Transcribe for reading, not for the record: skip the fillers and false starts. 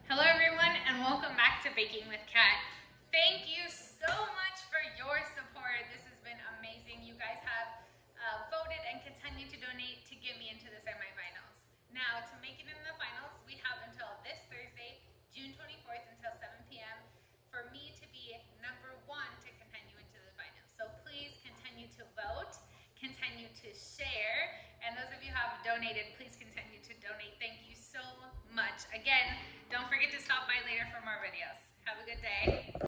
Hello everyone and welcome back to Baking with Kat. Thank you so much for your support. This has been amazing. You guys have voted and continue to donate to get me into the semifinals. Now to make it in the finals, we have until this Thursday, June 24th until 7 p.m. for me to be number one to continue into the finals. So please continue to vote, continue to share, and those of you who have donated, please continue to donate. Thank you so much. Again, don't forget to stop by later for more videos. Have a good day.